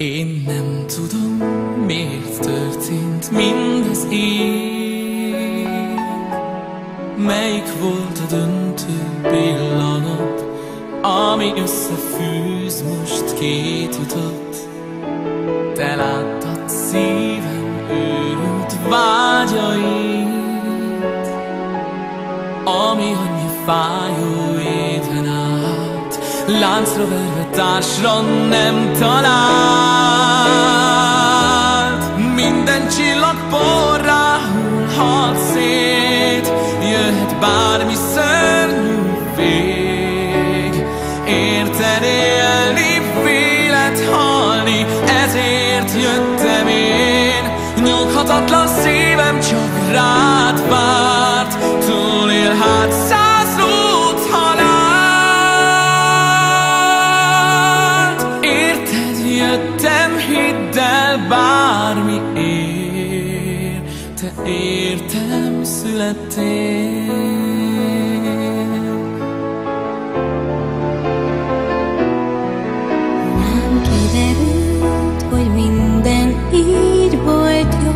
Én nem tudom, miért történt mindez így. Melyik volt a döntő pillanat, ami összefűz most két utat? Te láttad szívem őrült vágyait, ami annyi fájó éven át láncra verve társra nem talált. Minden csillag porrá hullhat szét, jöhet bármi szörnyű vég. Érted, élni, vélet halni, ezért jöttem én. Nyughatatlan szívem csak rád várt, túlél hát 100 út halált. Érted, jöttem, hidd el, bármi ér, te értem születtél. Nem kiderült, hogy minden így volt jó.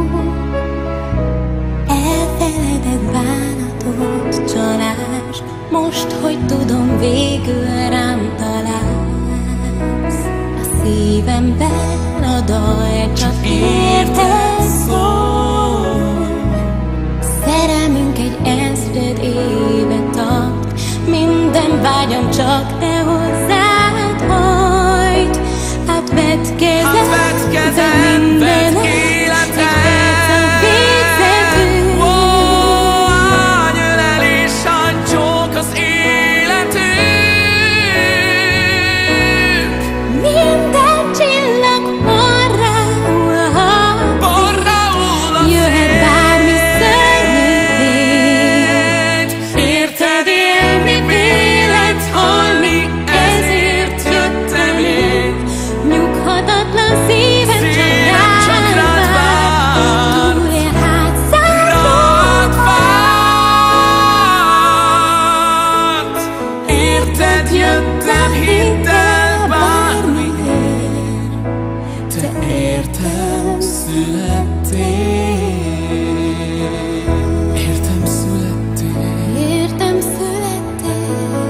Elfeledett bánatot, csalás, most, hogy tudom, végül rám találsz. A szívemben a dal csak érted szól. Szerelmünk egy ezred éve tart, minden vágyam csak te hozzád hajt. Átvett kezem, de mindenet egy perc a végzetünk. Ányölelés, ánycsók az életünk. Minden csillag porrá hullhat, jöhet bármi szörnyű vég. Érted, élni, vélet halni, ezért jöttem én. Nyughatatlan szívem csak rád vár, túlél hát 100 rád várt. Érted, jöttem, hidd el, bármi ér, te értem születtél. Értem születtél. értem születtél.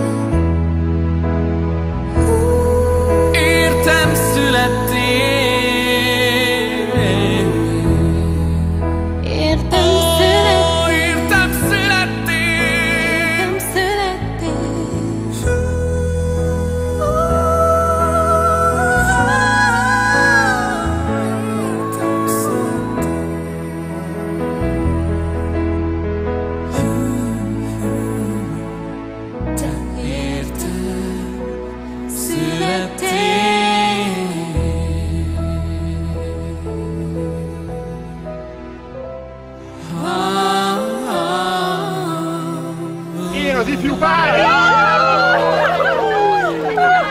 Értem születtél. Értem Ó, születtél. értem születtél. Értem születtél. Te értem születtél. Én az ifjú pár!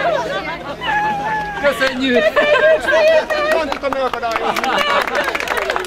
Köszönjük! Nem tudtam megakadályozni!